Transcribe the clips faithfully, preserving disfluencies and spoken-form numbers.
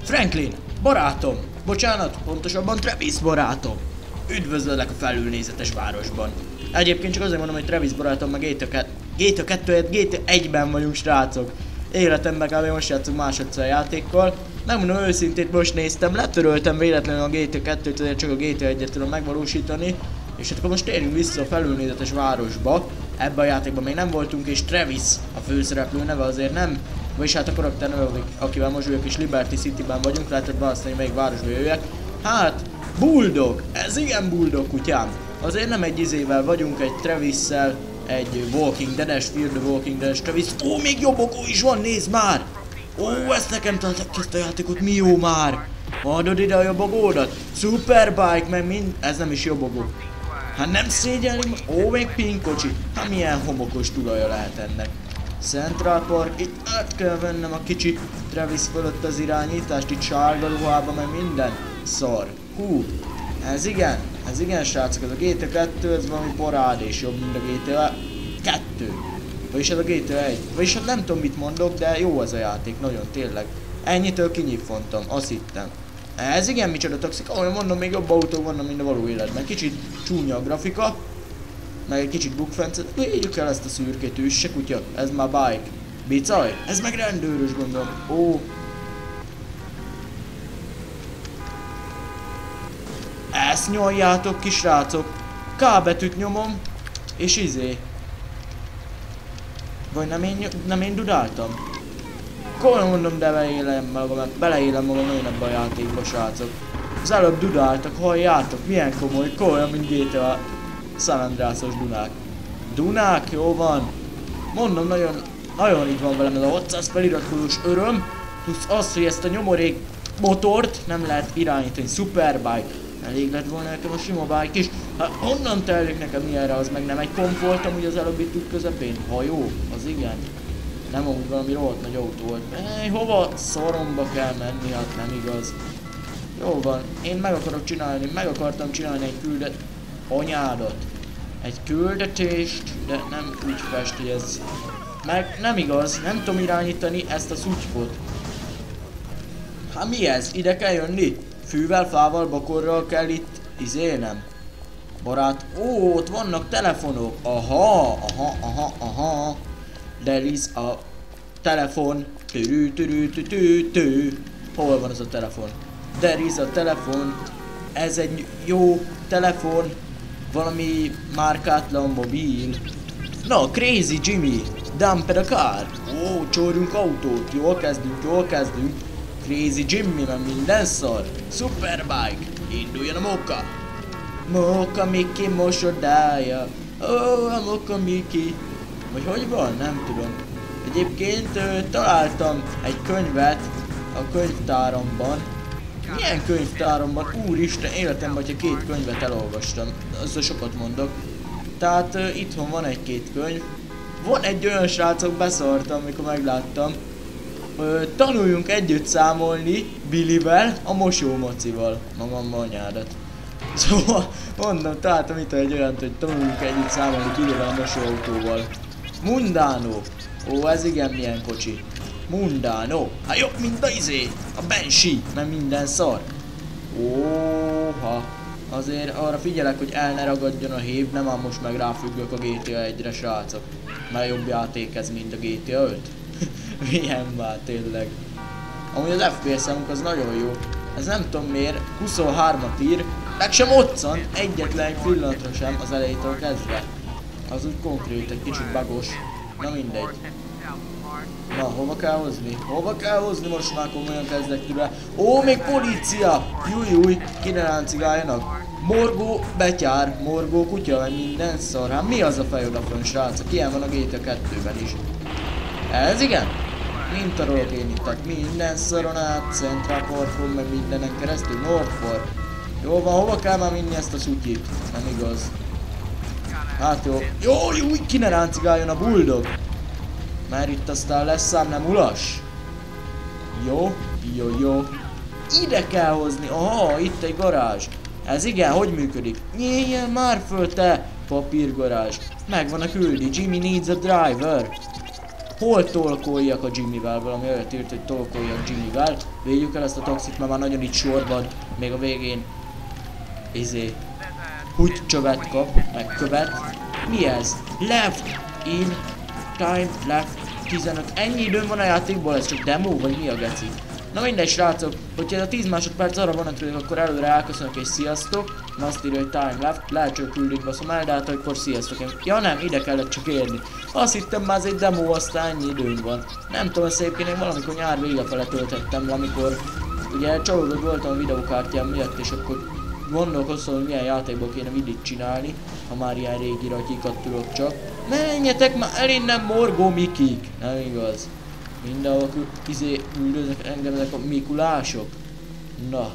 Franklin, barátom! Bocsánat, pontosabban Travis barátom! Üdvözöllek a felülnézetes városban. Egyébként csak azért mondom, hogy Travis barátom meg gé té á kettő, gé té á egyben vagyunk, srácok. Életemben kb. Most játszunk másodszor a játékkal. Megmondom őszintén, most néztem, letöröltem véletlenül a gé té á kettőt, azért csak a gé té á egyet tudom megvalósítani. És hát akkor most térjünk vissza a felülnézetes városba. Ebben a játékban még nem voltunk, és Travis a főszereplő neve azért nem. Vagyis hát a karakter neve, akivel most vagyok, és Liberty City-ben vagyunk, lehetett választani, melyik városba jöjjek. Hát, Bulldog, ez igen Bulldog kutyám. Azért nem egy izével vagyunk, egy Travisszel, egy Walking Dead-es, Fear the Walking Dead-es Travis. Ó, még jobbokó is van, nézd már! Ó, ezt nekem találtak ki ezt a játékot, mi jó már! Adod ide a jobbogódat? Superbike, meg mind... Ez nem is jobbogó. Hát nem szégyelni, ó, még pink kocsi. Hát milyen homokos tulaja lehet ennek. Central Park, itt át kell vennem a kicsi Travis fölött az irányítást, itt sárga ruhába, meg minden szar. Hú, ez igen, ez igen srácok, ez a gé té á kettő, ez valami parádés, jobb, mint a gé té á kettő. Vagyis ez a gé té á egy. Vagyis hát nem tudom mit mondok, de jó ez a játék, nagyon tényleg. Ennyitől kinyitfontam, azt hittem. Ez igen, micsoda toxik, ahogy mondom, még jobb autók vannak, mint a való életben. Kicsit csúnya a grafika, meg egy kicsit bukfencet. Védjük el ezt a szürkét, üsse kutya, ez már bike. Bicaj, ez meg rendőrös gondolom. Ó. Ezt nyoljátok ki srácok. K betűt nyomom, és izé. Vagy nem én, nem én dudáltam? Komolyan mondom, de beleélem magam, beleélem magam nagyon ebbe a játékba, srácok. Az előbb dudáltak, halljátok, milyen komoly, komolyan, mint gé té á San Andreasos Dunák. Dunák, jó van. Mondom, nagyon, nagyon így van velem ez a hatszáz feliratkozós öröm. Plusz az, hogy ezt a nyomorék motort nem lehet irányítani. Superbike. Elég lett volna nekem a sima bike is. Hát honnan telik nekem ilyenre, az meg nem egy komp volt amúgy az előbbi tud közepén? Hajó, az igen. Nem amúgy valami rohadt nagy autó volt. Ej, hova szoromba kell menni, hát nem igaz. Jó van, én meg akarok csinálni, meg akartam csinálni egy küldet... Anyádat. Egy küldetést, de nem úgy fest, hogy ez... Meg nem igaz, nem tudom irányítani ezt a szutykot. Hát mi ez? Ide kell jönni? Fűvel, fával, bakorral kell itt... Izé nem. Barát... Ó, ott vannak telefonok. Aha, aha, aha, aha. There is a telefon. Törű, törű, törű, törű. Hol van az a telefon? There is a telefon. Ez egy jó telefon. Valami márkátlan mobil. Na, Crazy Jimmy. Dump a car. Ó, csórjunk autót. Jól kezdünk, jól kezdünk. Crazy Jimmy, mert minden szar. Superbike. Induljon a Moka. Moka Mickey mosodája. Ó, a Moka Mickey. Vagy hogy van? Nem tudom. Egyébként ö, találtam egy könyvet a könyvtáromban. Milyen könyvtáromban? Úristen, életemben, hogyha két könyvet elolvastam. Azzal sokat mondok. Tehát ö, itthon van egy-két könyv. Van egy olyan srácok, beszartam, amikor megláttam. Ö, tanuljunk együtt számolni Billyvel, a mosómocival. Magam anyádat. Szóval mondom, találtam itt egy olyant, hogy tanuljunk együtt számolni Billyvel, a mosóautóval. Mundano. Ó, ez igen milyen kocsi. Mundano. Hát jobb, mint a izé. A Banshee. Mert minden szar. Óha. Azért arra figyelek, hogy el ne ragadjon a hév. Nem ám most meg ráfüggök a gé té á egyre, srácok. Mert jobb játék ez, mint a gé té á öt. Milyen már tényleg. Amúgy az ef pé es-ünk az nagyon jó. Ez nem tudom miért. huszonhármat ír. Meg sem otcan. Egyetlen pillanatra sem az elejétől kezdve. Az úgy konkrét, egy kicsit bagos. Na mindegy. Na, hova kell hozni? Hova kell hozni? Most már komolyan kezdek ki be. Ó, még polícia! Júj, júj, ki ne ráncigáljanak. Morgó betyár, morgó kutya, vagy minden szar. Hát mi az a fej odafönn, srácok? Ilyen van a gé té á kettőben is. Ez igen? Mint a rolok én ittak. Minden szaron át, Central Parkon, meg mindenen keresztül, North Park. Jó van, hova kell már vinni ezt a szutyit? Nem igaz. Hát jó. Jó, jó, ki ne ráncigáljon a Bulldog. Mert itt aztán lesz szám, nem ulas. Jó, jó, jó. Ide kell hozni. Aha, itt egy garázs. Ez igen, hogy működik? Nyíljen már föl, te papírgarázs. Megvan a küldi. Jimmy needs a driver. hol tolkoljak a Jimmyvel, valami olyat írt, hogy tolkoljak Jimmyvel. Védjük el ezt a toxit, mert már nagyon itt sorban, még a végén izé húgy csövet kap, meg követ. Mi ez? Left in time left tizenöt. Ennyi időm van a játékból, ez csak demo, vagy mi a geci? Na mindegy srácok, hogyha ez a tíz másodperc arra vonatkozik, akkor előre elköszönök és sziasztok. Na azt írja, hogy time left, lehet csak küldünk baszom el, de hát akkor sziasztok. Én... Ja nem, ide kellett csak érni. Azt hittem már ez egy demo, aztán ennyi időnk van. Nem tudom, szépként én valamikor nyár vége fele töltettem le, amikor ugye csalódott voltam a videókártyám miatt, és akkor gondolkoztam, hogy milyen játékból kéne videót csinálni, ha már ilyen régi ratyikat tudok csak. Menjetek már el innen, morgó mikik! Nem igaz. Mindenhol izé üldöznek engem ezek a mikulások. Na.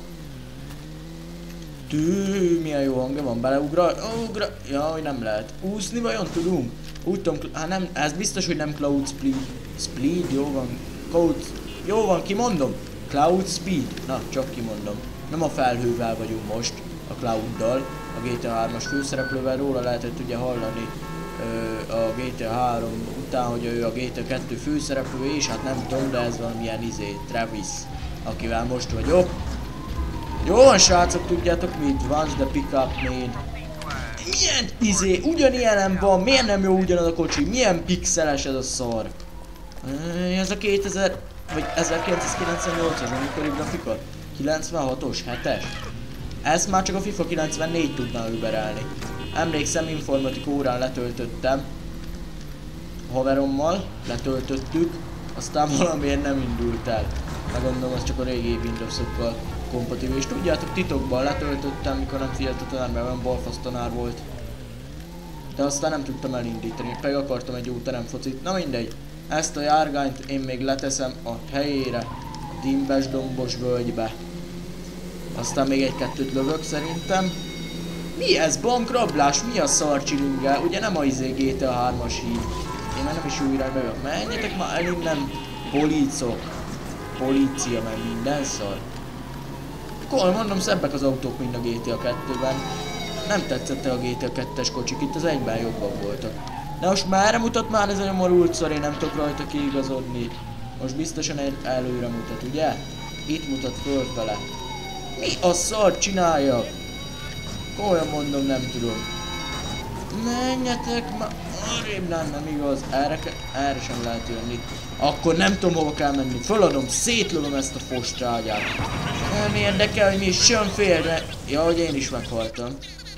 Tű, milyen jó hangja van, beleugra, ugra, jaj, nem lehet. Úszni vajon tudunk? Úgy tudom, hát nem, ez biztos, hogy nem Cloud Speed. Speed, jó van. Cloud, jó van, kimondom. Cloud Speed, na, csak kimondom. Nem a felhővel vagyunk most, a Clouddal, a G T A hármas főszereplővel, róla lehetett ugye hallani ö, a G T A három után, hogy ő a G T A kettő főszereplő, és hát nem tudom, de ez valamilyen izé, Travis, akivel most vagyok. Jó van srácok, tudjátok mit? Once the pickup made. Milyen izé, ugyanilyenem van, miért nem jó ugyanaz a kocsi, milyen pixeles ez a szar. Ez a kétezer, vagy ezerkilencszázkilencvennyolcas, amikor grafika? kilencvenhatos, hetes? Ezt már csak a FIFA kilencvennégy tudná überelni. Emlékszem, informatika órán letöltöttem. Haverommal letöltöttük, aztán valamiért nem indult el. Megmondom, az csak a régi Windowsokkal kompatibilis. Tudjátok, titokban letöltöttem, mikor nem figyelt a tanár, mert olyan balfasz tanár volt. De aztán nem tudtam elindítani, pedig akartam egy jó teremfocit. Na mindegy, ezt a járgányt én még leteszem a helyére, a Dimbes dombos völgybe. Aztán még egy-kettőt lövök szerintem. Mi ez? Bankrablás? Mi a szar csilinggel? Ugye nem a izé G T A hármas hív. Én már nem is jó irányba jövök. Menjetek már el innen, policok. Polícia, meg minden szar. Akkor mondom, szebbek az autók, mint a G T A kettőben. Nem tetszett a G T A kettes kocsik, itt az egyben jobban voltak. De most merre mutat már ez a nyomorult szar, én nem tudok rajta kiigazodni. Most biztosan előre mutat, ugye? Itt mutat fölfele. Mi a szar csinálja? Olyan mondom, nem tudom. Menjetek már, arrébb nem, nem igaz, erre, erre sem lehet jönni. Akkor nem tudom, hova kell menni, föladom, szétlövöm ezt a fostrágyát. Nem érdekel, hogy mi sem félre. Ja, hogy én is meghaltam.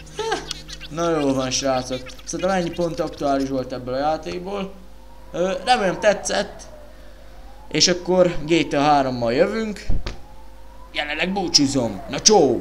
Na jó van srácok, szerintem ennyi pont aktuális volt ebből a játékból. Ö, remélem tetszett. És akkor G T A hárommal jövünk. Jelenleg búcsúzom, na csó!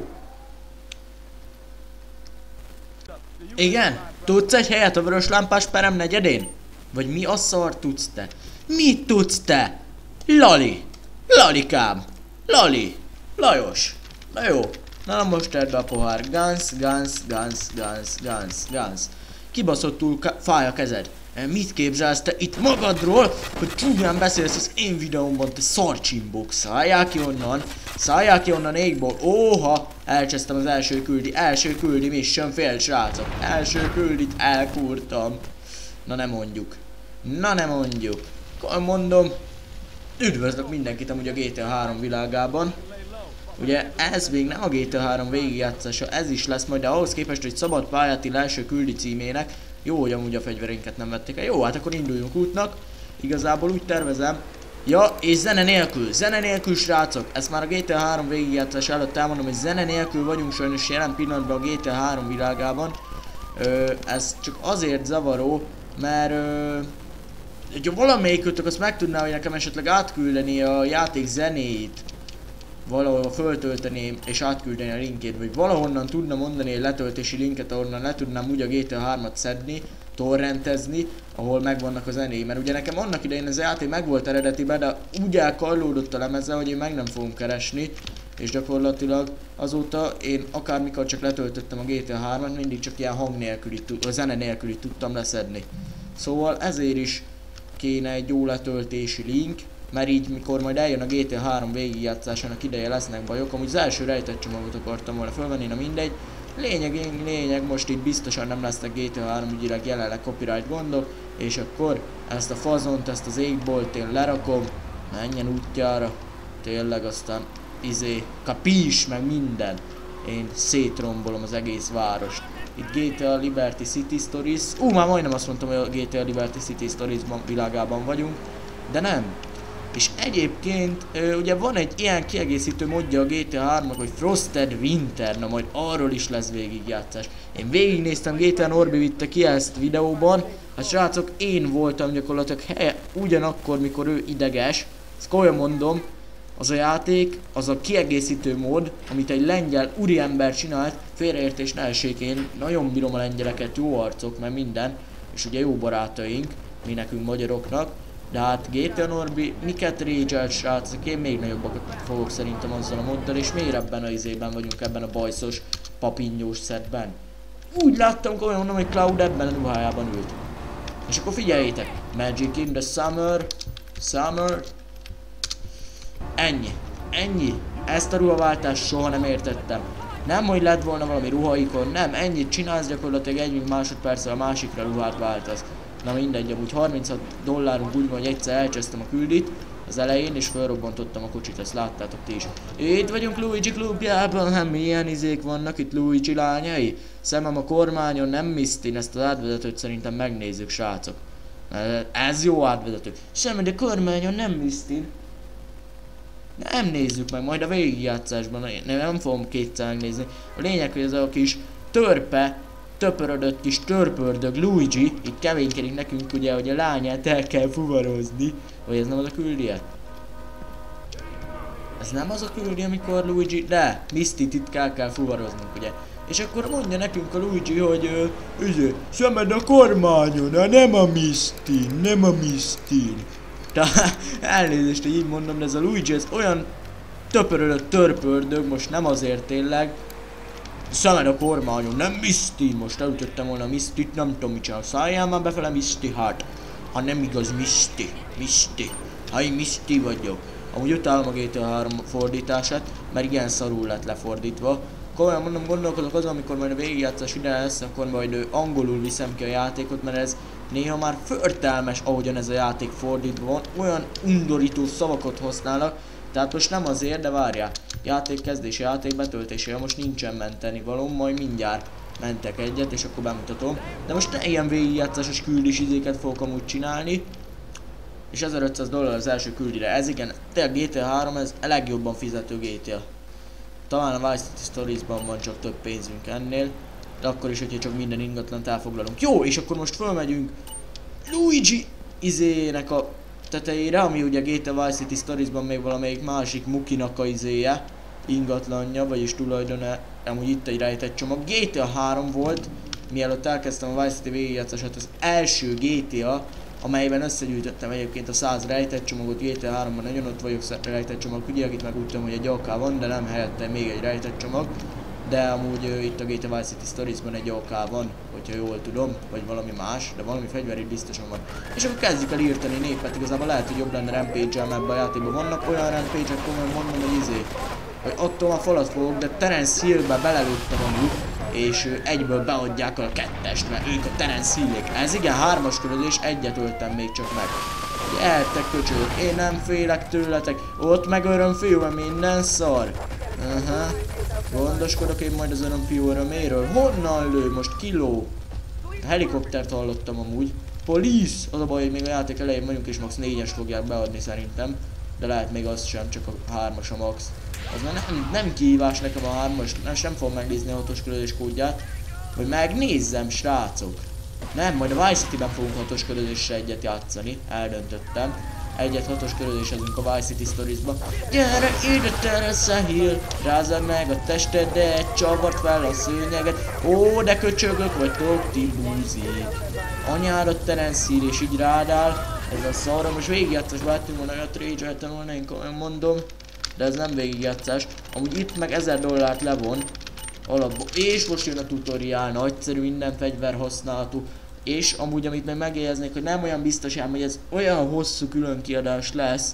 Igen? Tudsz egy helyet a vörös lámpás perem negyedén? Vagy mi a szar tudsz te? Mit tudsz te? Lali! Lalikám! Lali! Lajos! Na jó, na most edd a pohár. Gans, gans, gans, gans, gans, gans. Kibaszottul fáj a kezed. Mit képzelsz te itt magadról, hogy csúnyán beszélsz az én videómban, te szarcsimbók? Szálljál ki onnan, szálljál ki onnan égból. Óha, elcsesztem az első küldi, első küldi mission fél srácok. Első küldit elkúrtam. Na nem mondjuk, na nem mondjuk. Akkor mondom, üdvözlök mindenkit amúgy a G T A három világában. Ugye ez még nem a G T A három végigjátszása, ez is lesz majd, de ahhoz képest, hogy szabad pályáti első küldi címének, jó, hogy amúgy a fegyverénket nem vették el. Jó, hát akkor induljunk útnak. Igazából úgy tervezem. Ja, és zene nélkül, zene nélkül srácok. Ezt már a G T A három végigjátszás előtt elmondom, hogy zene nélkül vagyunk sajnos jelen pillanatban a G T A három világában. Ö, ez csak azért zavaró, mert ö, hogyha valamelyikőtök azt megtudná, hogy nekem esetleg átküldeni a játék zenéjét, valahol föltölteném és átküldeni a linkét, vagy valahonnan tudna mondani egy letöltési linket, ahonnan le tudnám úgy a G T A hármat szedni, torrentezni, ahol megvannak a zenéi. Mert ugye nekem annak idején ez a játék megvolt eredetiben, de úgy elkallódott a lemezzel, hogy én meg nem fogom keresni, és gyakorlatilag azóta én akármikor csak letöltöttem a G T A hármat, mindig csak ilyen hang nélküli, a zene nélküli tudtam leszedni. Szóval ezért is kéne egy jó letöltési link, mert így mikor majd eljön a G T A három végigjátszásának ideje lesznek bajok. Amúgy az első rejtett csomagot akartam volna fölvenni, na mindegy. Lényeg, lényeg, most itt biztosan nem lesznek gé té á három ügyileg jelenleg copyright gondok, és akkor ezt a fazont, ezt az égbolt én lerakom, menjen útjára, tényleg aztán izé, kapis, meg minden. Én szétrombolom az egész várost. Itt gé té á Liberty City Stories, ú, már majdnem azt mondtam, hogy a gé té á Liberty City Stories világában vagyunk, de nem. És egyébként ö, ugye van egy ilyen kiegészítő modja a gé té á háromnak, hogy Frosted Winter, na majd arról is lesz végigjátszás. Én végignéztem, gé té á Norbi vitte ki ezt videóban, hát srácok, én voltam gyakorlatilag helye ugyanakkor, mikor ő ideges, ezt komolyan mondom, az a játék, az a kiegészítő mód, amit egy lengyel úriember csinált, félreértés ne essék, én nagyon bírom a lengyeleket, jó arcok, mert minden, és ugye jó barátaink, mi nekünk magyaroknak, de hát gé té á Norbi, miket rage-elt srácok, én még nagyobbakat fogok szerintem azzal a moddal, és miért ebben a izében vagyunk, ebben a bajszos, papinnyós szedben. Úgy láttam, komolyan mondom, hogy Cloud ebben a ruhájában ült. És akkor figyeljétek, Magic in the Summer, Summer, ennyi, ennyi, ezt a ruhaváltást soha nem értettem. Nem, hogy lett volna valami ruhaikon, nem, ennyit csinálsz, gyakorlatilag egy másodperccel a másikra ruhát váltasz. Na mindegy, amúgy harminchat dollárunk úgy van, hogy egyszer elcsesztem a küldit az elején, és felrobbantottam a kocsit, ezt láttátok ti is. Itt vagyunk Luigi klubjában, hát milyen izék vannak itt Luigi lányai? Szemem a kormányon, nem Mistin, ezt az átvezetőt szerintem megnézzük, srácok. Ez jó átvezető. Semmi, de kormányon nem Mistin. Nem nézzük meg, majd a végigjátszásban, nem, nem fogom kétszer megnézni. A lényeg, hogy ez a kis törpe, töpörödött kis törpördög Luigi, itt keménykedik nekünk ugye, hogy a lányát el kell fuvarozni. Vagy ez nem az a küldie? Ez nem az a küldie, amikor Luigi, de Misty-t itt kell, kell fuvaroznunk ugye. És akkor mondja nekünk a Luigi, hogy üző, szemed a kormányon, nem a Misty-n, nem a Misty-n. Elnézést, hogy így mondom, de ez a Luigi, ez olyan töpörödött törpördög, most nem azért tényleg. Szemed a kormányon, nem Misty, most elütöttem volna a Misty-t, nem tudom mit csinál. Szálljál már befele Misty, hát. Ha nem igaz Misty, Misty. Ha én Misty vagyok. Amúgy utálom a gé té á három fordítását, mert ilyen szarul lett lefordítva. Komolyan mondom, gondolkodok azon, amikor majd a végigjátszás ide lesz, akkor majd angolul viszem ki a játékot, mert ez néha már förtelmes, ahogyan ez a játék fordítva van. Olyan undorító szavakat használnak. Tehát most nem azért, de várjál. Játék kezdése, játék betöltése, most nincsen menteni valóm, majd mindjárt mentek egyet, és akkor bemutatom. De most ne ilyen végigjátszásos küldés izéket fogok amúgy csinálni. És ezerötszáz dollár az első küldire. Ez igen, tényleg gé té á három, ez a legjobban fizető gé té á. Talán a Vice City Storiesban van csak több pénzünk ennél. De akkor is, hogyha csak minden ingatlant elfoglalunk. Jó, és akkor most fölmegyünk Luigi izének a tetejére, ami ugye gé té á Vice City Storiesban még valamelyik másik mukinak a izéje, ingatlanja, vagyis tulajdona, amúgy itt egy rejtett csomag. gé té á három volt, mielőtt elkezdtem a Vice City végigjátszását, az első gé té á, amelyben összegyűjtöttem egyébként a száz rejtett csomagot. Gé té á háromban nagyon ott vagyok rejtett csomag, ugye akit meg úgy tudom, hogy egy á ká van, de nem helyette még egy rejtett csomag. De amúgy uh, itt a gé té á Vice City Storiesban egy á ká van, hogyha jól tudom, vagy valami más, de valami fegyver itt biztosan van. És akkor kezdjük el írtani népet, igazából lehet, hogy jobb lenne rampage-el, mert ebben a játékban vannak olyan rampage-ek, komolyan mondom, hogy izé, hogy attól már falat fogok, de Terence Hill-be belelőttem amúgy, és uh, egyből beadják a kettest, mert ők a Terence Hill-ék. Ez igen, hármas körözés, egyet öltem még csak meg. Gyertek köcsögök, én nem félek tőletek, ott meg örömfiúra minden szar. Aha. Gondoskodok én majd az örömfiú öröméről. Honnan lő? Most kiló? A helikoptert hallottam amúgy. Police! Az a baj, hogy még a játék elején vagyunk, és max négyes fogják beadni szerintem. De lehet még az sem, csak a hármas a max. Az már nem, nem kihívás nekem a hármas, nem fogom megnézni a hatos körözés kódját. Hogy megnézzem, srácok. Nem, majd a Vice City-ben fogunk hatos körözésre egyet játszani. Eldöntöttem. Egyet hatos körözésezünk a Vice City Storiesba. Gyere ide, Terence Hill, rázd meg a testedet, csavart fel a szőnyeget. Ó, de köcsögök vagytok, ti búzik. Anyára Terence Hill, és így rádál. Ez a szarra, most végigjátszásba lettünk volna, olyat rage-eltem volna, én komolyan mondom. De ez nem végigjátszás. Amúgy itt meg ezer dollárt levon. Alapból. És most jön a tutoriál, nagyszerű, minden fegyver használatú. És amúgy, amit meg megjegyeznék, hogy nem olyan biztos ám, hogy ez olyan hosszú különkiadás lesz,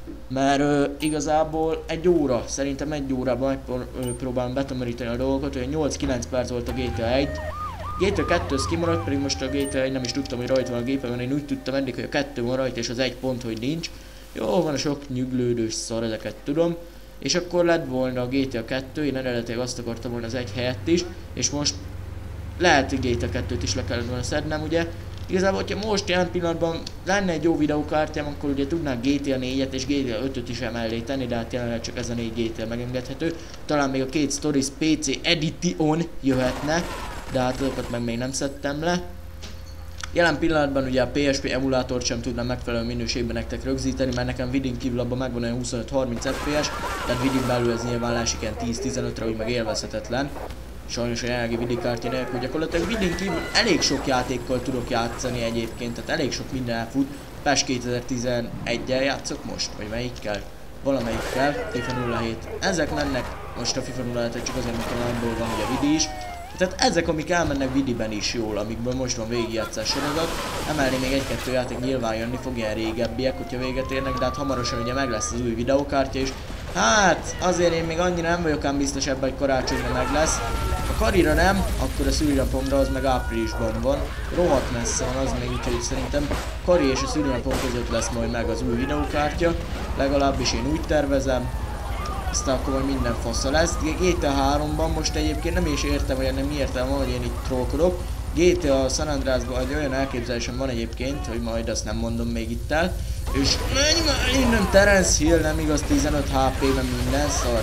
Mert ö, igazából egy óra, szerintem egy órában megpróbálom betömöríteni a dolgokat, hogy nyolc-kilenc perc volt a G T A egy. G T A kettő az kimaradt, pedig most a G T A egy nem is tudtam, hogy rajta van a gépen, én úgy tudtam eddig, hogy a kettő van rajta és az egy pont, hogy nincs. Jó, van a sok nyüglődős szar, ezeket tudom. És akkor lett volna a G T A kettő, én eredetileg azt akartam volna az egy helyett is, és most lehet, hogy G T A kettőt is le kellett volna szednem, ugye. Igazából, hogyha most jelen pillanatban lenne egy jó videókártyám, akkor ugye tudnánk G T A négyet és G T A ötöt is emellé tenni, de hát jelenleg csak ez a négy G T A megengedhető. Talán még a két Stories pé cé Edition jöhetne, de hát azokat meg még nem szedtem le. Jelen pillanatban ugye a pé es pé emulátort sem tudnám megfelelő minőségben nektek rögzíteni, mert nekem vidin kívül abban megvan olyan huszonöt-harminc ef pé es, tehát vidin belül ez nyilván lásik ilyen tíz-tizenötre, úgy meg élvezhetetlen. Sajnos a jelenlegi vidikártya nélkül gyakorlatilag vidin kívül elég sok játékkal tudok játszani egyébként, tehát elég sok minden elfut. PES kétezer-tizeneggyel játszok most, vagy melyikkel? Valamelyikkel, FIFA nulla hét. Ezek mennek, most a FIFA nulla hét csak azért, mert onlineból van ugye vidi is. Tehát ezek, amik elmennek vidiben is jól, amikből most van végigjátszás sorozat. Emellé még egy-kettő játék nyilván jönni fog, ilyen régebbiek, hogyha véget érnek, de hát hamarosan ugye meg lesz az új videókártya is. Hát, azért én még annyira nem vagyok ám biztos ebben, hogy karácsonyra meg lesz. A karira nem, akkor a szülinapomra az meg áprilisban van. Rohadt messze van az még, úgyhogy szerintem kari és a szülinapom között lesz majd meg az új videókártya. Legalábbis én úgy tervezem. Aztán akkor majd minden fassa lesz. G T A háromban most egyébként nem is értem, hogy ennek mi értelme van, hogy én itt trollkodok. G T A San Andreasban egy olyan elképzelésem van egyébként, hogy majd azt nem mondom még itt el. És menj már innen, Terence Hill, nem igaz, tizenöt há pé-ben minden szar.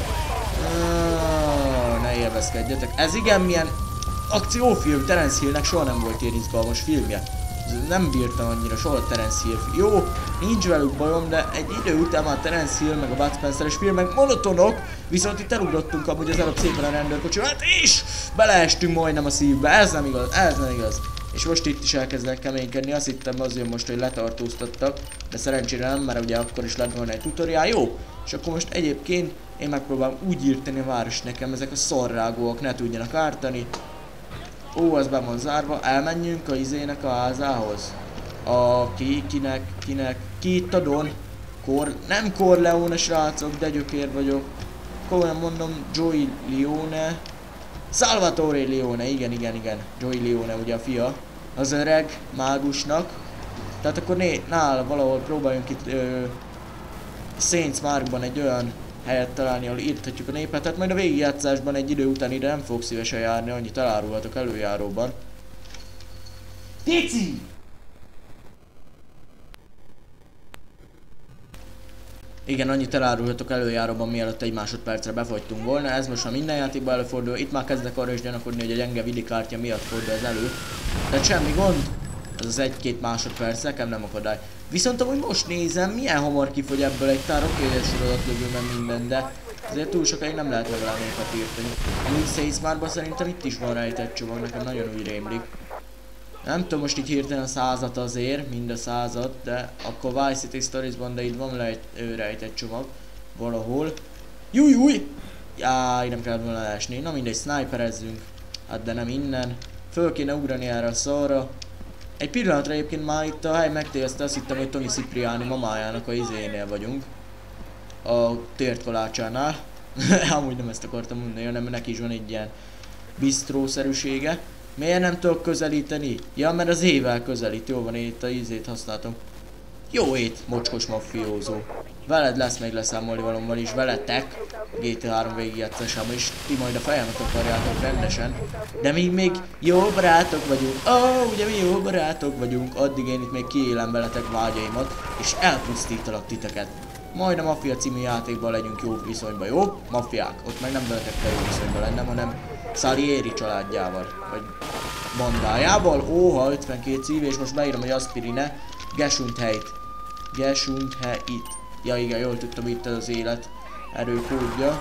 Ah, ne élvezkedjetek. Ez igen milyen akciófilm, Terence Hillnek soha nem volt ilyen izgalmas filmje. Nem bírtam annyira soha Terence Hill. Jó, nincs velük bajom, de egy idő után már Terence Hill meg a Bud Spencer-es filmek monotonok, viszont itt elugrottunk amúgy az előbb szépen a rendőrkocsival, hát is beleestünk majdnem a szívbe, ez nem igaz, ez nem igaz. És most itt is elkezdenek keménykedni, azt hittem az jön most, hogy letartóztattak, de szerencsére nem, mert ugye akkor is lett volna egy tutoriál, jó? És akkor most egyébként én megpróbálom úgy írteni a város nekem, ezek a szarrágóak ne tudjanak ártani. Ó, az be van zárva, elmenjünk a izének a házához. A ki, kinek, kinek, ki itt a Don? Kor, nem Corleone srácok, de gyökér vagyok. Komolyan mondom, Joey Leone. Salvatore Leone, igen, igen, igen. Joey Leone ugye a fia. Az öreg mágusnak. Tehát akkor né, nála valahol próbáljunk itt ö, Saints Markban egy olyan helyet találni, ahol írthatjuk a népet, tehát majd a végigjátszásban egy idő után ide nem fog szívesen járni, annyit elárulhatok előjáróban. Pici! Igen, annyit elárulhatok előjáróban, mielőtt egy másodpercre befagytunk volna, ez most már minden játékban előfordul, itt már kezdek arra is gyanakodni, hogy a gyenge vidikártya miatt fordul ez elő. Tehát semmi gond, ez az egy-két másodperc, nekem nem akadály. Viszont amúgy most nézem, milyen hamar kifogy ebből egy tár, oké, hogy sorozatlövőben minden, de azért túl sokáig nem lehet legalább népet írtani. Amúgy Saints Markban szerintem itt is van rejtett csomag, nekem nagyon úgy rémlik. Nem tudom most így hirtelen a százat azért, mind a százat, de akkor Vice City Storiesban, de itt van le egy rejtett csomag valahol. Júj, júj! Jaj, nem kellett volna leesni. Na mindegy, sniperezzünk. Hát de nem innen. Föl kéne ugrani erre a szarra. Egy pillanatra egyébként már itt a hely megtéveszte, azt hittem, hogy Tony Cipriani mamájának a izénél vagyunk. A tértkalácsánál. Amúgy nem ezt akartam mondani, hanem neki is van egy ilyen bistrószerűsége. Miért nem tudok közelíteni? Ja, mert az ével közelít. Jó van, én itt a ízét használtam. Jó ét, mocskos maffiózó. Veled lesz még leszámolni valóban is, veletek. G T A három végigjátszásában is. Ti majd a fejemet akarjátok rendesen. De mi még jó barátok vagyunk. Ó, oh, ugye mi jó barátok vagyunk. Addig én itt még kiélem veletek vágyaimat. És elpusztítalak titeket. Majd a Mafia című játékban legyünk jó viszonyban, jó? Maffiák. Ott meg nem veletek kell jó viszonyban lennem, hanem Salieri családjával. Vagy bandájával. Óha, ötvenkét szív, és most beírom, hogy aspirine. Gesundheit. Gesundheit. Ja igen, jól tudtam, itt az élet erőkódja.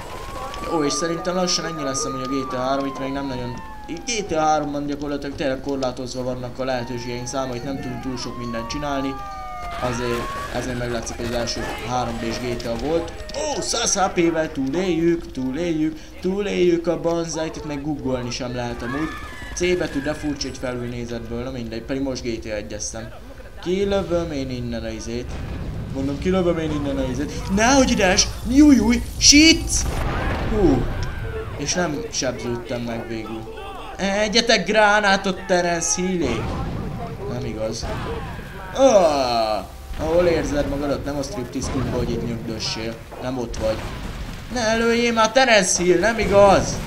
Jó, és szerintem lassan ennyi lesz, hogy a G T A három, itt még nem nagyon... G T A háromban gyakorlatilag tényleg korlátozva vannak a lehetőségeink száma, itt nem tudunk túl sok mindent csinálni. Azért, ezért meglátszik, hogy az első három dés G T A volt. Ó, száz há pé-vel túléljük, túléljük, túléljük a banzájt, itt meg googolni sem lehet amúgy. C betű, de furcsa egy felülnézetből, na mindegy, pedig most G T A egyeztem. Kilövöm én innen a izét. Mondom, kilövöm én innen a izét. Nehogy ides! Jújjúj! Shit! Hú. És nem sebződtem meg végül. Egyetek gránátot, Terence Hill-ék! Nem igaz. Ah, ahol érzed magadat, nem a striptease klubba, hogy itt nyugdössél. Nem ott vagy. Ne lőjél már, Terence Hill, nem igaz!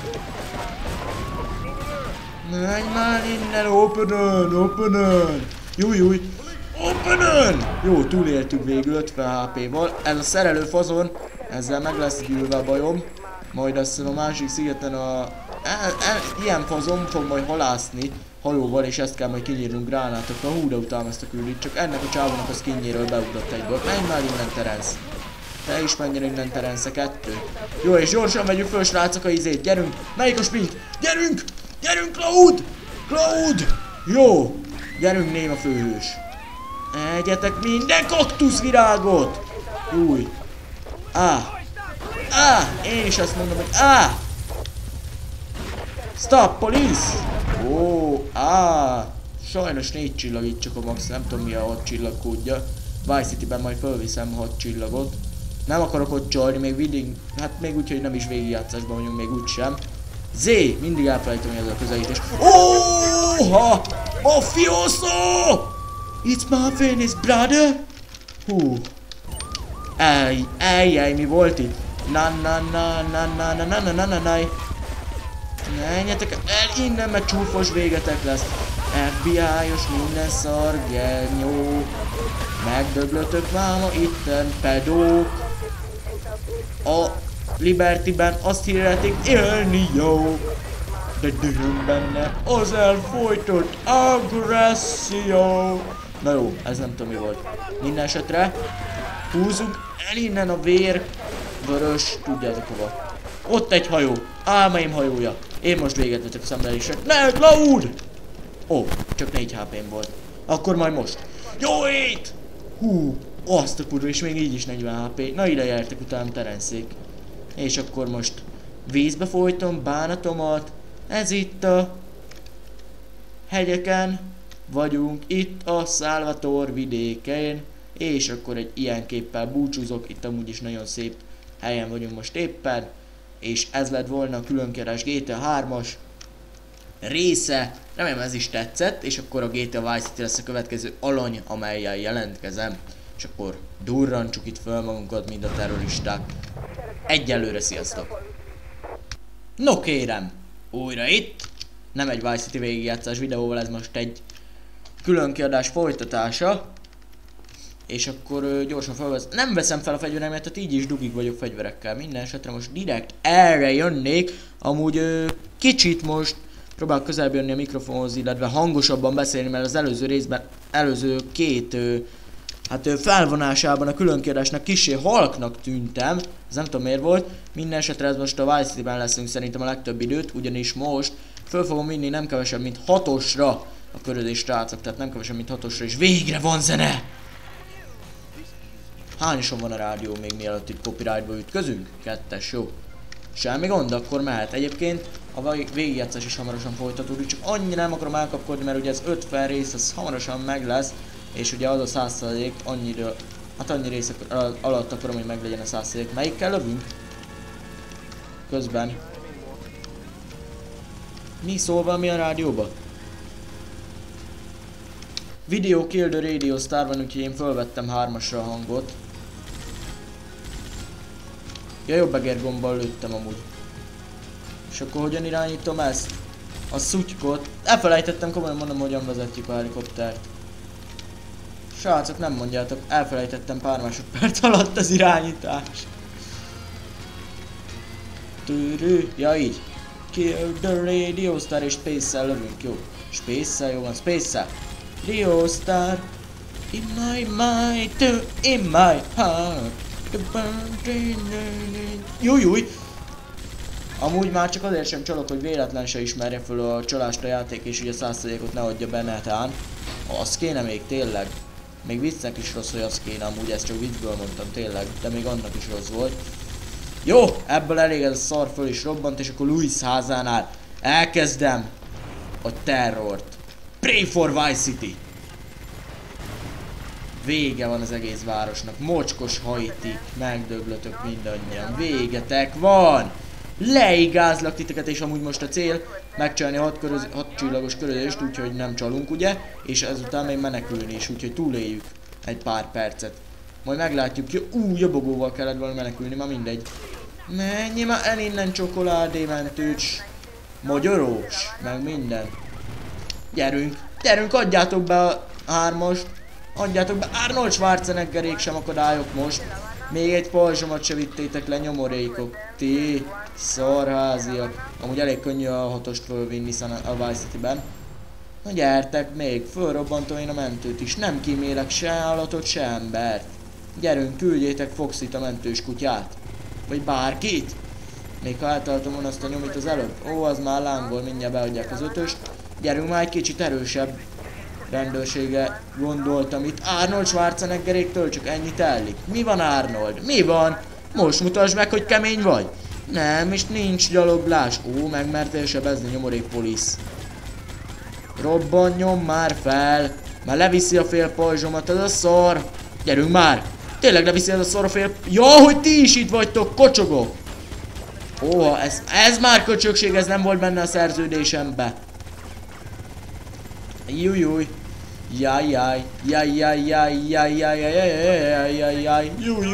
Menj már innen, open-ön, open-ön! Jújjúj! Open-ön! Jó, túléltük végül ötven há pé-val. Ez a szerelő fazon, ezzel meg lesz gyűlve a bajom. Majd azt hiszem a másik szigeten a... El, el, ilyen fazon fog majd halászni hajóval, és ezt kell majd kinyírnunk gránátokra. Hú, de utálom ezt a küldit, csak ennek a csávónak a skinjéről beugrott egyből. Menj már innen, Terence! Te is menjen innen, Terence, kettő. Jó, és gyorsan vegyük föl, srácok, a izét. Gyerünk! Melyik a sprint? Gyerünk! Gyerünk, Cloud! Cloud! Jó! Gyerünk, Néma főhős! Egyetek minden kaktuszvirágot! Új! Á! Á! Én is azt mondom, hogy á! Stop, police! Ó, á! Sajnos négy csillag itt csak a max, nem tudom mi a hat csillag kódja. Vice City-ben majd fölviszem hat csillagot. Nem akarok ott csalni, még viding, hát még úgy, hogy nem is végigjátszásban vagyunk, még úgy sem. Z! Mindig elfelejtem, hogy ez a közelítés. Óha! Mafioso! It's my Venice brother! Hú. Ej, ejjej, mi volt itt? Na na na na na na na na na na na. Menjetek el innen, mert csúfos végetek lesz. ef bé i-os minden szargernyó. Megdöglötök máma itten pedók. A Libertyben azt hirdetik, élni jó. De dühöm benne az elfolytott agresszió. Na jó, ez nem tudom mi volt. Minden esetre húzzuk el innen a vér vörös, tudjátok hova. Ott egy hajó, álmaim hajója. Én most véget vetek szenvedések. Ne, Cloud! Ó, csak négy há pém volt. Akkor majd most. Jó ét! Hú, azt a kurva, és még így is negyven há pé. Na ide jártak után Terencék. És akkor most vízbe folytom bánatomat. Ez itt a hegyeken vagyunk, itt a Salvatore vidékén. És akkor egy ilyen képpel búcsúzok, itt amúgy is nagyon szép helyen vagyunk most éppen. És ez lett volna a különkiadás gé té á hármas része. Remélem ez is tetszett, és akkor a gé té á Vice City lesz a következő alany, amellyel jelentkezem. És akkor durrancsuk itt föl magunkat, mint a terroristák. Egyelőre sziasztok! No kérem, újra itt. Nem egy Vice City végigjátszás videóval, ez most egy különkiadás folytatása. És akkor ö, gyorsan felvesz. Nem veszem fel a fegyveremet, tehát így is dugig vagyok fegyverekkel. Minden esetre most direkt erre jönnék. Amúgy ö, kicsit most próbálok közelebb jönni a mikrofonhoz, illetve hangosabban beszélni, mert az előző részben, előző két ö, hát ö, felvonásában a különkiadásnak kissé halknak tűntem. Ez nem tudom miért volt. Minden esetre ez most a Vice City-ben leszünk szerintem a legtöbb időt, ugyanis most föl fogom vinni nem kevesebb, mint hatosra a körözés srácok, tehát nem kevesebb, mint hatosra, és végre van zene! Hányosan van a rádió még mielőtt itt copyrightba ütközünk? Kettes, jó. Semmi gond, akkor mehet. Egyébként a végigjátszás is hamarosan folytatódik, csak annyira nem akarom elkapkodni, mert ugye ez ötven rész, az hamarosan meg lesz, és ugye az a száz százalék annyira, hát annyi rész alatt akarom, hogy meglegyen a száz százalék. Melyikkel lövünk? Közben. Mi szól valami a rádióba? Video Kill the Radio Star van, úgyhogy én fölvettem hármasra a hangot. Ja, jobb egérgombbal lőttem amúgy. És akkor hogyan irányítom ezt? A szutykot. Elfelejtettem, komolyan mondom, hogyan vezetjük a helikoptert. Srácok, nem mondjátok, elfelejtettem pár másodperc alatt az irányítást. Tűrű, ja így. Kill the Radio Star és Space-szel lövünk, jó. Space-szel, jó van, Space-szel. Radio Star in my mind, in my heart. Jújjúj! Amúgy már csak azért sem csalok, hogy véletlen se ismerje föl a csalást a játék, és ugye száz százalékot ne adja be netán. Az kéne még tényleg. Még viccnek is rossz, hogy az kéne, amúgy ezt csak viccből mondtam tényleg, de még annak is rossz volt. Jó, ebből elég ez a szar föl is robbant, és akkor Louis házánál elkezdem a terrort. Pray for Vice City! Vége van az egész városnak. Mocskos hajtik, megdöglötök mindannyian. Végetek van! Leigázlak titeket, és amúgy most a cél megcsinálni hat, köröz, hat csillagos körözést, úgyhogy nem csalunk, ugye? És ezután még menekülni is, úgyhogy túléljük egy pár percet. Majd meglátjuk, jó, ú, jobogóval kellett volna menekülni, ma mindegy. Menjél már el innen, csokoládé mentőcs, magyarós, meg minden. Gyerünk, gyerünk, adjátok be a hármast, adjátok be, Arnold Schwarzeneggerék sem akadályok most. Még egy pajzsomat se vittétek le, nyomorékok. Ti szarháziak. Amúgy elég könnyű a hatost fölvinni a Vice City-ben. Na gyertek még, fölrobbantom én a mentőt is. Nem kímélek se állatot, se embert. Gyerünk, küldjétek Foxit, a mentős kutyát. Vagy bárkit. Még ha eltaláltam volna azt a nyomit az előbb. Ó, az már lángol, mindjárt beadják az ötöst. Gyerünk már egy kicsit erősebb rendőrsége gondoltam itt. Arnold Schwarzeneggeréktől csak ennyit ellik. Mi van, Arnold? Mi van? Most mutasd meg, hogy kemény vagy. Nem, és nincs gyaloglás. Ó, megmertél sebezni, nyomorék polisz. Robbanjon már fel. Már leviszi a fél pajzsomat, ez a szar. Gyerünk már. Tényleg leviszi ez a szar a fél... Ja, hogy ti is itt vagytok, kocsogok. Óha, ez, ez már köcsökség, ez nem volt benne a szerződésembe. Jújúj. Jaj, jaj, jaj, jaj, jaj, jaj, jaj, jaj, jaj, jaj, jaj,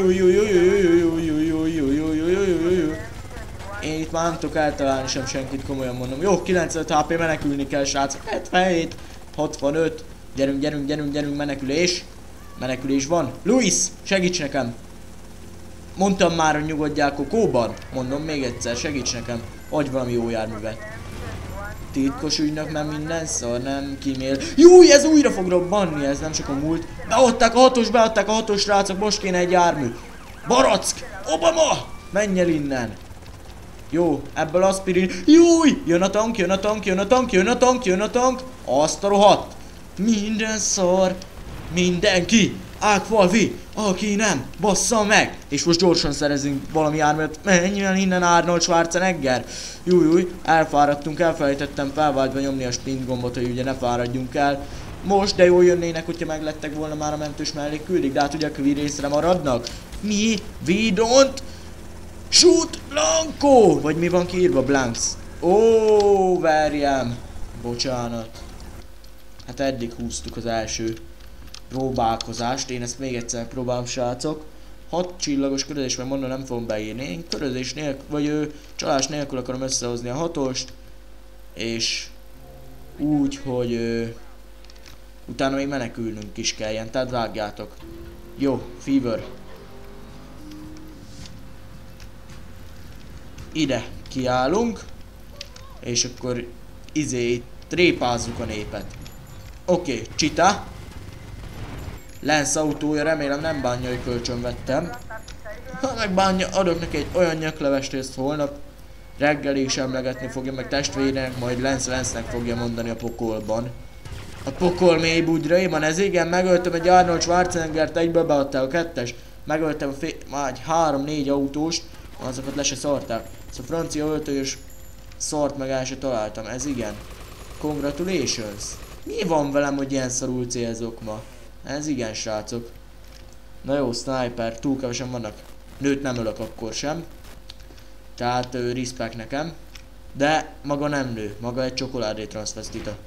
jaj, én itt már nem tudok eltalálni sem senkit, komolyan mondom. Jó, kilencvenöt há pé, menekülni kell, srácok. hetvenhét, hatvanöt. Gyerünk, gyerünk, gyerünk, gyerünk, menekülés. Menekülés van. Luis, segíts nekem. Mondtam már, hogy nyugodjál kokóban. Mondom még egyszer, segíts nekem. Adj valami jó járművet. Titkos ügynök, nem minden szar, nem kímél. Júj, ez újra fog robbanni, ez nem csak a múlt. Beadták a hatos, beadták a hatos, srácok, most kéne egy jármű. Barack! Obama! Menj el innen! Jó, ebből aspirin. Júj! Jön a tank, jön a tank, jön a tank, jön a tank, jön a tank. Azt a rohadt! Minden szar! Mindenki! Ákfalvi! Aki nem, bassza meg! És most gyorsan szerezünk valami járművet. Menj el innen, Arnold Schwarzenegger! Júj, júj, elfáradtunk, elfelejtettem felváltva nyomni a sprint gombot, hogy ugye ne fáradjunk el. Most, de jól jönnének, hogyha meglettek volna már a mentős mellé küldik, de hát ugye a kvírészre maradnak. Mi? We don't shoot Blanco! Vagy mi van kiírva? Blanks. Ó, verjem. Bocsánat. Hát eddig húztuk az első próbálkozást, én ezt még egyszer próbálom, srácok. hat csillagos körözés, mert mondom, nem fogom beírni. Én körözés nélkül, vagy ő, csalás nélkül akarom összehozni a hatost. És úgy, hogy ö, utána még menekülnünk is kelljen, tehát vágjátok. Jó, Fever. Ide kiállunk. És akkor izé, trépázzuk a népet. Oké, okay, Csita. Lance autója, remélem nem bánja, hogy kölcsön vettem. Ha megbánja, adok neki egy olyan nyaklevest, ezt holnap reggel is emlegetni fogja, meg testvérének, majd Lance Lance-nek fogja mondani a pokolban. A pokol mély bugyraiban, ez igen, megöltem egy Arnold Schwarzeneggert, egyből beadták a kettes. Megöltem egy három-négy autóst, azokat le se szarták. Szóval francia öltölyös szart meg el se találtam, ez igen. Congratulations! Mi van velem, hogy ilyen szarul célzok ma? Ez igen, srácok. Na jó, sniper, túl kevesen vannak. Nőt nem ölök akkor sem. Tehát ő, respect nekem. De maga nem nő, maga egy csokoládé transvestita.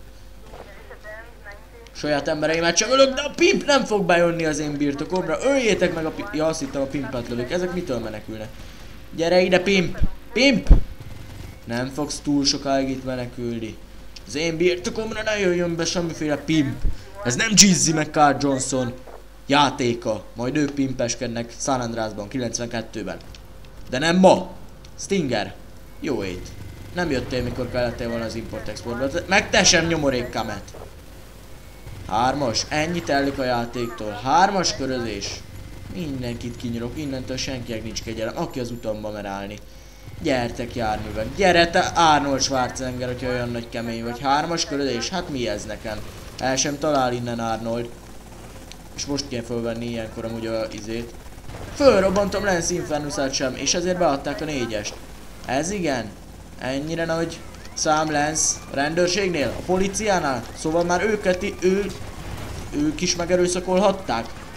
Saját embereimet sem ölök, de a pimp nem fog bejönni az én birtokomra. Öljétek meg a pimp. Ja, azt hittem, a pimpet lövök. Ezek mitől menekülnek? Gyere ide, pimp! Pimp! Nem fogsz túl sokáig itt menekülni. Az én birtokomra ne jöjjön be semmiféle pimp. Ez nem Jizzy meg Carl Johnson játéka. Majd ők pimpeskednek San Andreasban, kilencvenkettőben. De nem ma. Stinger. Jó ét. Nem jöttél, mikor kellettél volna az import-exportba. Meg te sem, nyomorék kamet. Hármas. Ennyi tellik a játéktól. Hármas körözés. Mindenkit kinyírok. Innentől senkinek nincs kegyelem. Aki az utamba mer állni. Gyertek járművek. Gyere te Arnold Schwarzenegger, hogyha olyan nagy kemény vagy. Hármas körözés. Hát mi ez nekem? El sem talál innen Arnold. És most kell fölvenni ilyenkor amúgy a izét. Fölrobbantom Lance Infernusát sem, és ezért beadták a négyest. Ez igen. Ennyire nagy szám Lance a rendőrségnél, a policiánál. Szóval már őket, ő, ők is megerőszakolhatták.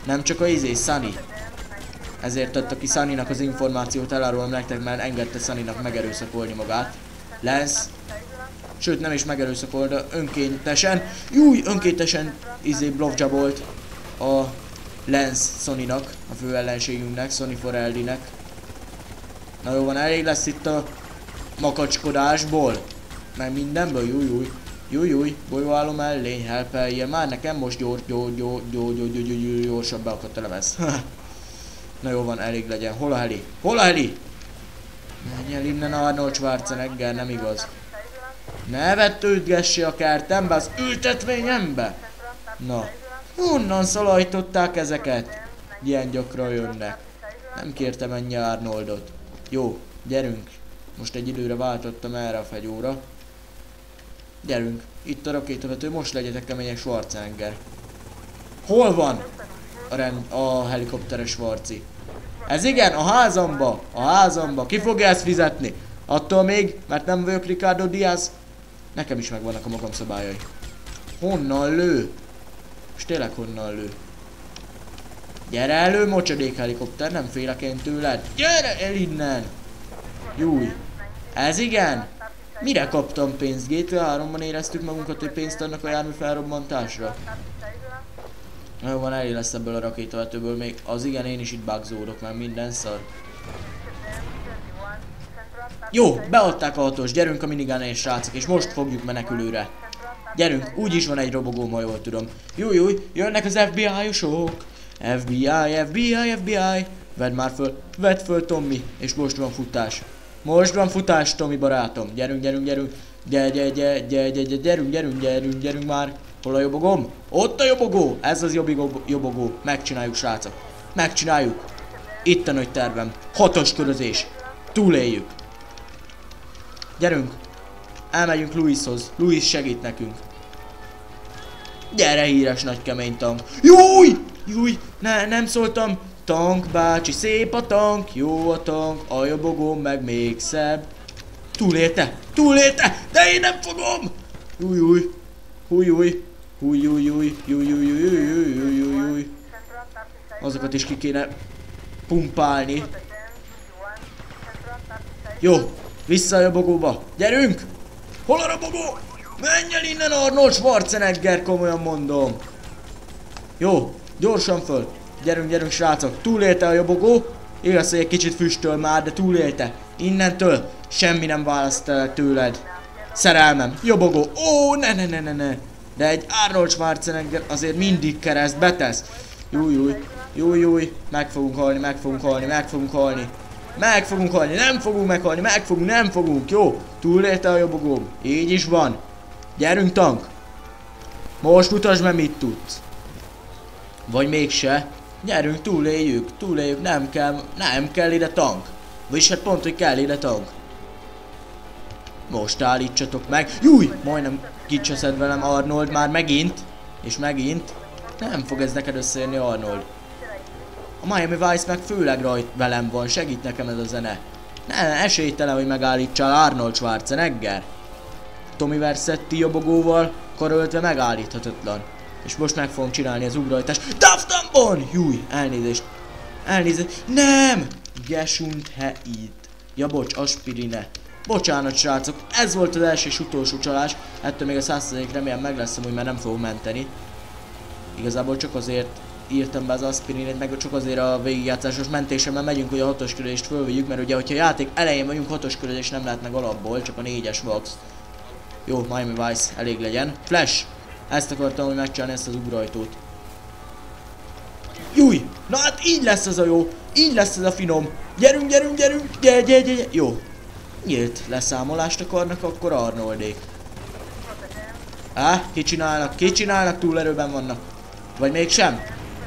Nem csak a izé, Sunny. Ezért adta ki Sunnynak az információt, elárulom nektek, mert engedte Sunnynak megerőszakolni magát. Lance. Sőt, nem is megerőszakolt, de önkéntesen. Júj, önkéntesen izé blowjobolt a Lance Sonnynak, a fő ellenségünknek, Sonny Forellinek. Na jó van, elég lesz itt a makacskodásból. Meg mindenből, júj, júj. Júj, júj, bolyóálló mellény, helpelje. Már nekem most gyors, gyors, gyors, gyors, gyors, gyors, gyors, gyorsabb beakadt a lemez. Na jó van, elég legyen. Hol a heli? Hol a heli? Menj el innen Arnold Schwarzenegger, nem igaz. Ne vettődgessi a kertembe, az ültetvényembe! Na, honnan szalajtották ezeket? Ilyen gyakran jönnek. Nem kértem ennyi Arnoldot. Jó, gyerünk. Most egy időre váltottam erre a fegyóra. Gyerünk, itt a rakétavető, most legyetek kemények, Schwarzenegger. Hol van a, rend, a helikopteres Schwarzi? Ez igen, a házamba, a házamba. Ki fogja ezt fizetni? Attól még, mert nem vagyok Ricardo Diaz. Nekem is megvannak a magam szabályai. Honnan lő? És tényleg honnan lő? Gyere elő, mocsadék helikopter, nem félek én tőled. Gyere el innen! Júj. Ez igen? Mire kaptam pénzt? gé té á háromban éreztük magunkat, hogy pénzt adnak a jármű felrobbantásra. Na jó van, elég lesz ebből a rakétavetőből még. Az igen, én is itt bugzódok, mert minden szar. Jó, beadták a hatos, gyerünk a minigánnél, srácok, és most fogjuk menekülőre. Gyerünk, úgyis van egy robogóm, ha jól tudom. Júj, júj, jönnek az ef bé i-osok. ef bé i, ef bé i, ef bé i. Vedd már föl, vedd föl, Tommy, és most van futás. Most van futás, Tommy barátom. Gyerünk, gyerünk, gyerünk. Gyere, gyere, gyere, gyere, gyere, gyerünk, gyerünk, gyerünk, gyerünk már. Hol a jobogóm? Ott a jobogó! Ez az jobbigó, jobogó. Megcsináljuk, srácok. Megcsináljuk. Itt a nagy tervem. Hatos körözés. Túléljük. Gyerünk. Elmegyünk Louishoz. Louis segít nekünk. Gyere, híres nagy kemény tank. Júj! Júj! Ne, nem szóltam. Tank bácsi, szép a tank, jó a tank, a jobogóm meg még szebb. Túlélte! Túlélte! De én nem fogom! Júj, júj, húj, júj, húj, júj, júj, júj, júj, júj, júj, júj, júj, júj. Azokat is ki kéne pumpálni. Jó, vissza a jobogóba. Gyerünk! Hol a robogó? Menj el innen, Arnold Schwarzenegger, komolyan mondom. Jó, gyorsan föl. Gyerünk, gyerünk, srácok. Túlélte a jobogó. Igaz, hogy egy kicsit füstöl már, de túlélte. Innentől semmi nem választ el tőled. Szerelmem, jobogó. Ó, ne, ne, ne, ne, ne. De egy Arnold Schwarzenegger azért mindig kereszt betesz. Júj, júj, júj, júj. Meg fogunk halni, meg fogunk halni, meg fogunk halni. Meg fogunk halni, nem fogunk meghalni, meg fogunk, nem fogunk. Jó, túlélte a jobogóm. Így is van. Gyerünk, tank. Most mutasd meg, mit tudsz. Vagy mégse. Gyerünk, túléljük, túléljük, nem kell, nem kell ide tank. Vagyis hát pont, hogy kell ide tank. Most állítsatok meg. Júj, majdnem kicseszed velem, Arnold, már megint. És megint. Nem fog ez neked összejönni, Arnold. A Miami Vice meg főleg rajt velem van, segít nekem ez a zene. Ne, esélytelen, hogy megállítsál Arnold Schwarzenegger. Tommy Vercetti jobogóval karöltve megállíthatatlan. És most meg fogom csinálni az ugrajtást. Daftambon! Júj, elnézést. Elnézést. Nem! Gesund he itt. Ja, bocs, aspirine. Bocsánat, srácok. Ez volt az első és utolsó csalás. Ettől még a száz százalék remélem meg lesz, hogy már nem fogok menteni. Igazából csak azért írtam be az aspirinét, meg csak azért a végigjátszásos mentésemmel megyünk, hogy a hatos körülést fölvigyük, mert ugye, hogyha a játék elején vagyunk, hatos körülés nem lehet meg alapból, csak a négyes max. Jó, Miami Vice, elég legyen. Flash! Ezt akartam, hogy megcsinálni, ezt az ugrajtót. Júj! Na hát így lesz ez a jó! Így lesz ez a finom! Gyerünk, gyerünk, gyerünk! Gyere, gyere, gyere! Jó! Nyílt leszámolást akarnak, akkor Arnoldék. Á, kicsinálnak, kicsinálnak, túlerőben vannak. Vagy mégsem?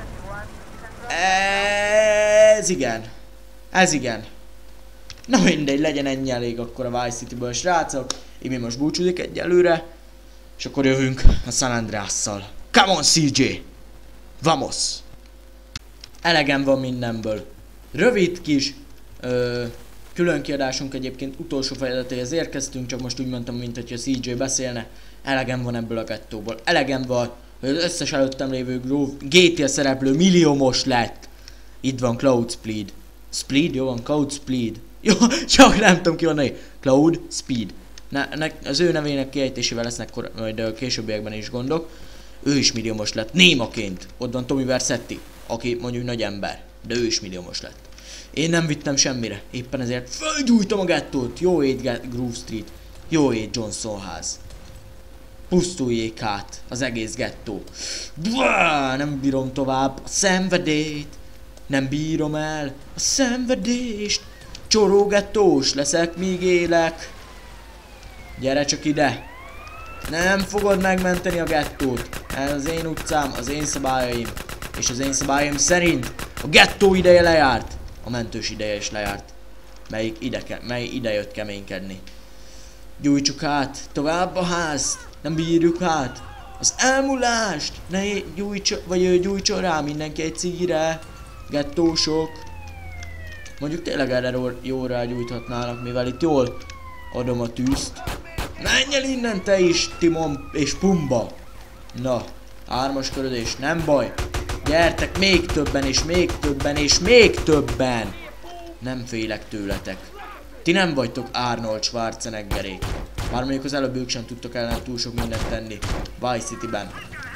Ez igen. Ez igen. Na mindegy, legyen ennyi elég akkor a Vice Cityből, srácok. Imi most búcsúzik egyelőre. És akkor jövünk a San Andreasszal. Come on, cé jé! Vamos! Elegem van mindenből. Rövid kis ö, külön kiadásunk egyébként utolsó fejezetéhez érkeztünk, csak most úgy mondtam, mint hogyha cé jé beszélne. Elegem van ebből a gettóból. Elegem van hogy az összes előttem lévő gé té á szereplő milliómos lett. Itt van Cloud Speed. Speed? Jó van, Cloud Speed. Jó, csak nem tudom ki van neki. Cloud Speed. Ne, ne, az ő nevének kiejtésével lesznek majd a későbbiekben is gondok. Ő is milliómos lett, némaként. Ott van Tommy Vercetti, aki mondjuk nagy ember, de ő is milliómos lett. Én nem vittem semmire, éppen ezért fölgyújtom a gettót. Jó ét Grove Street, jó ét Johnson ház. Pusztuljék át az egész gettó. Buá, nem bírom tovább a szenvedélyt. Nem bírom el a szenvedést. Csorógettós leszek, míg élek. Gyere csak ide. Nem fogod megmenteni a gettót. Ez az én utcám, az én szabályaim. És az én szabályaim szerint a gettó ideje lejárt. A mentős ideje is lejárt. Melyik ide, mely ide jött keménykedni. Gyújtsuk át tovább a házt. Nem bírjuk át az elmúlást. Ne gyújtsa, vagy gyújtsa rá mindenki egy cigire. Gettósok. Mondjuk tényleg erre jól rágyújthatnának, mivel itt jól adom a tűzt. Menj el innen te is, Timon és Pumba! Na, hármas körödés, nem baj. Gyertek még többen, és még többen, és még többen! Nem félek tőletek. Ti nem vagytok Arnold Schwarzeneggerék. Bár mondjuk az előbb ők sem tudtok ellen túl sok mindent tenni. Vice Cityben.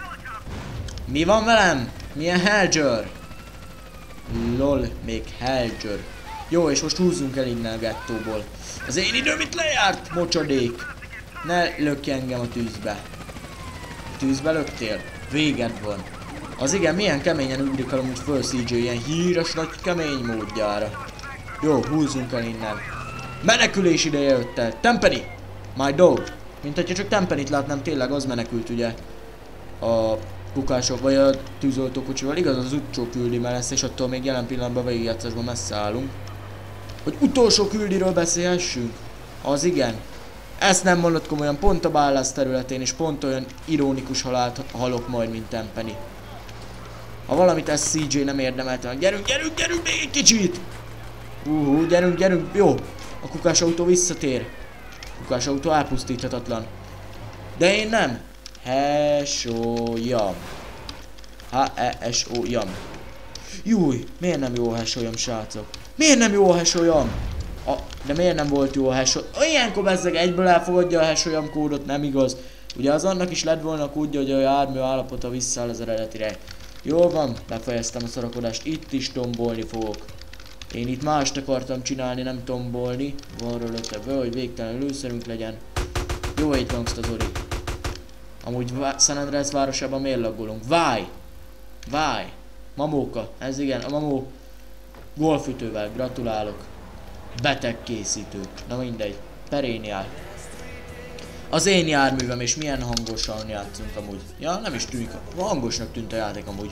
Mi van velem? Milyen Helger? Lol, még Helger. Jó, és most húzzunk el innen a gettóból. Az én időm itt lejárt, mocsadék. Ne lökj engem a tűzbe. A tűzbe löktél? Véged van. Az igen, milyen keményen ugrik el amúgy föl cé jé ilyen híres nagy kemény módjára. Jó, húzzunk el innen. Menekülés ideje jött el. Tempeni! My dog. Mint hogyha csak Tempenit látnám, tényleg az menekült ugye. A kukások vagy a tűzoltókocsival. Igaz, az utcsó küldi lesz, és attól még jelen pillanatban végigjátszásban messze állunk. Hogy utolsó küldiről beszélhessünk? Az igen. Ezt nem mondod komolyan, pont a Ballas területén, és pont olyan ironikus halált halok majd, mint Tempeni. Ha valamit ez cé jé nem érdemelte meg. Gyerünk, gyerünk, gyerünk még egy kicsit! Uhú, gyerünk, gyerünk, jó! A kukás autó visszatér. A kukás autó elpusztíthatatlan. De én nem. Hesolyam. H-E-S-O-Jam. Júj, miért nem jó a hesolyam, srácok? Miért nem jó a hesolyam? A, de miért nem volt jó a hesolyam? Ilyenkor bezzeg egyből elfogadja a hesolyam kódot, nem igaz. Ugye az annak is lett volna kódja, hogy a jármű állapota visszaáll az eredetire. Jó van, befejeztem a szorakodást, itt is tombolni fogok. Én itt mást akartam csinálni, nem tombolni. Van rölötve, hogy végtelen lőszerünk legyen. Jó egy gangsta Zori. Amúgy San Andreas városában miért laggolunk? Váj! Váj! Mamóka, ez igen, a mamó golfütővel, gratulálok. Betegkészítő, na mindegy, peréniál. Az én járművem, és milyen hangosan játszunk amúgy. Ja, nem is tűnik, hangosnak tűnt a játék amúgy.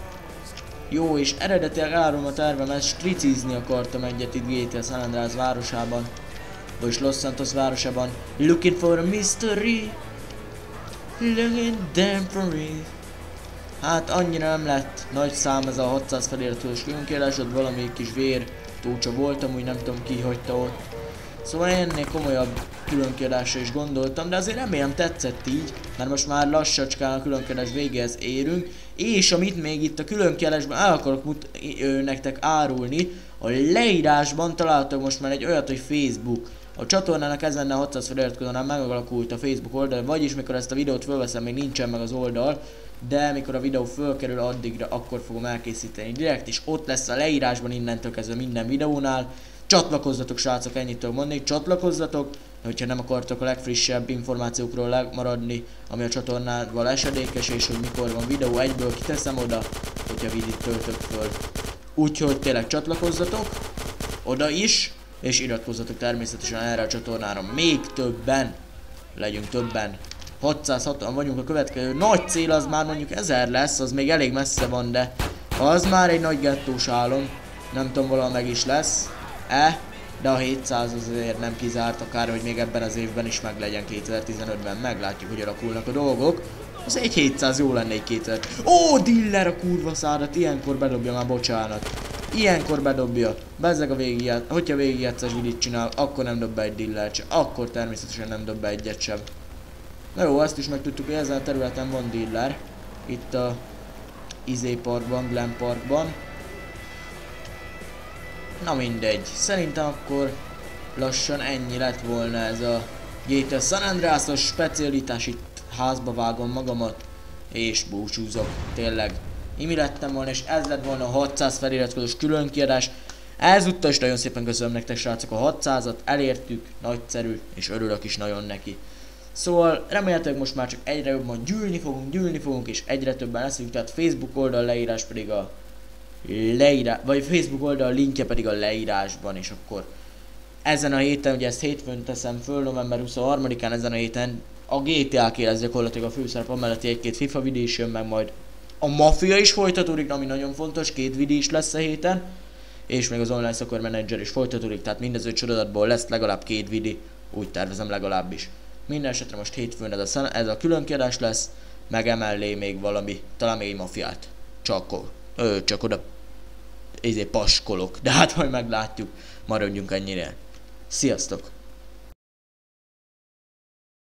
Jó, és eredetileg árom a tervemet, stricizni akartam egyet itt gé té á San Andreas városában. Vagyis Los Santos városában. Looking for a mystery. Looking damn for it. Hát annyira nem lett nagy szám ez a hatszáz feliratos különkiadás, ott valami kis vér tócsa voltam, úgy nem tudom ki hagyta ott. Szóval ennél komolyabb különkiadásra is gondoltam, de azért remélem tetszett így, mert most már lassacskán a különkiadás végéhez érünk, és amit még itt a különkiadásban el akarok mut ö, nektek árulni, a leírásban találtok most már egy olyat, hogy Facebook. A csatornának ezen a hatszáz feliratkozónál megalakult a Facebook oldal, vagyis mikor ezt a videót fölveszem, még nincsen meg az oldal, de mikor a videó fölkerül addigra, akkor fogom elkészíteni direkt, és ott lesz a leírásban innentől kezdve minden videónál. Csatlakozzatok, srácok, ennyit tudok mondani, csatlakozzatok, hogyha nem akartok a legfrissebb információkról maradni, ami a csatornával esedékes, és hogy mikor van videó, egyből kiteszem oda, hogyha videót töltök föl. Úgyhogy tényleg csatlakozzatok, oda is, és iratkozzatok természetesen erre a csatornára. Még többen, legyünk többen. hatszázhatvan vagyunk, a következő nagy cél az már mondjuk ezer lesz, az még elég messze van, de az már egy nagy gettós álom. Nem tudom, valahol meg is lesz. E, de a hétszáz azért nem kizárt, akár hogy még ebben az évben is meg legyen kétezer-tizenötben, meglátjuk, hogy alakulnak a dolgok. Az egy hétszáz jó lenne egy kétezer. Ó, Diller a kurva szádat, ilyenkor bedobja már, bocsánat. Ilyenkor bedobja. Bezzeg a végigját, hogyha végigjátszás videót csinál, akkor nem dob be egy Dillert sem, akkor természetesen nem dob be egyet sem. Na jó, azt is megtudtuk, hogy ezen a területen van Diller. itt a izé parkban, Glen Parkban. Na mindegy, szerintem akkor lassan ennyi lett volna ez a gé té á San Andreas-os specialitás, itt házba vágom magamat, és búcsúzok, tényleg. Imi lettem volna, és ez lett volna a hatszáz feliratkozós különkiadás. Ezúttal is nagyon szépen köszönöm nektek, srácok, a hatszázat, elértük, nagyszerű, és örülök is nagyon neki. Szóval remélhetőleg most már csak egyre jobban gyűlni fogunk, gyűlni fogunk, és egyre többen leszünk, tehát Facebook oldal leírás pedig a leírás, vagy Facebook oldal linkje pedig a leírásban, és akkor ezen a héten, ugye ezt hétfőn teszem föl, november huszonharmadikán, ezen a héten a gé té á lesz gyakorlatilag a főszerep, amellett egy-két FIFA videó is jön, meg majd a Mafia is folytatódik, ami nagyon fontos, két videó is lesz a héten, és még az Online Soccer Manager is folytatódik, tehát mindező csodadatból lesz legalább két videó, úgy tervezem legalábbis. Minden esetre most hétfőn ez a, ez a különkiadás lesz, meg emellé még valami, talán még egy mafiát. Csak, ö, csak oda izé paskolok, de hát majd meglátjuk, maradjunk ennyire. Sziasztok!